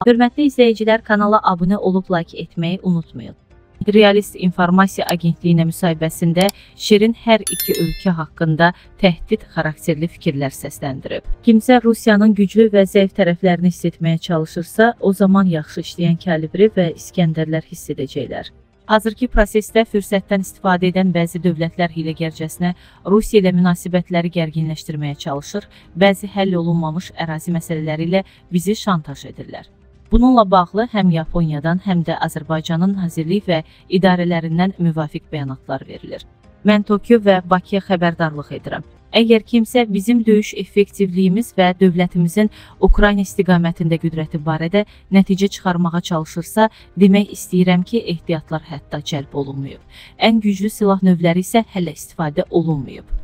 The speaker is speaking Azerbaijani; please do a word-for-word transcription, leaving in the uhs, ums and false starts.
Hörmətli izləyicilər, kanala abunə olub like etməyi unutmayın. Realist İnformasiya Agentliyinə müsahibəsində Şirin hər iki ölkə haqqında təhdid xarakterli fikirlər səsləndirib. Kimsə Rusiyanın güclü və zəif tərəflərini hiss etməyə çalışırsa, o zaman yaxşı işləyən kalibri və İskəndərlər hiss edəcəklər. Hazırki prosesdə fürsətdən istifadə edən bəzi dövlətlər hiləgərcəsinə Rusiya ilə münasibətləri gərginləşdirməyə çalışır, bəzi həll olunmamış ərazi məsələləri ilə bizi şantaj edirlər. Bununla bağlı həm Yaponiyadan, həm də Azərbaycanın nazirlik və idarələrindən müvafiq bəyanatlar verilir. Mən Tokyo və Bakıya xəbərdarlıq edirəm. Əgər kimsə bizim döyüş effektivliyimiz və dövlətimizin Ukrayna istiqamətində qüdrəti barədə nəticə çıxarmağa çalışırsa, demək istəyirəm ki, ehtiyatlar hətta cəlb olunmayıb. Ən güclü silah növləri isə hələ istifadə olunmayıb.